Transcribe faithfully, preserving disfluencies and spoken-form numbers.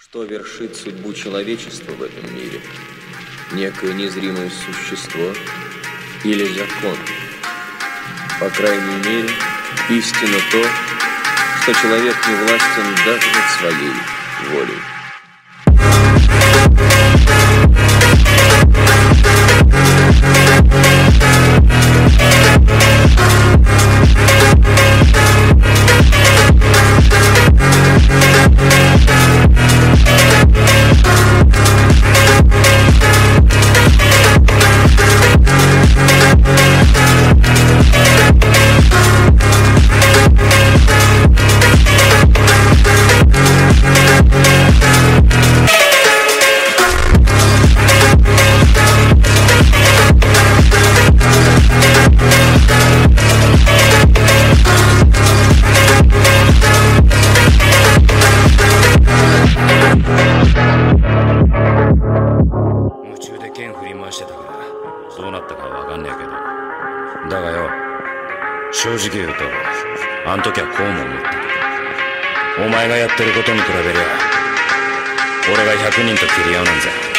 Что вершит судьбу человечества в этом мире? Некое незримое существо или закон? По крайней мере, истина то, что человек не властен даже над своей волей.どうなったかはわかんねえけど、だがよ、正直言うとあん時はこうも思った。お前がやってることに比べりゃ俺がひゃくにんと切り合うなんざ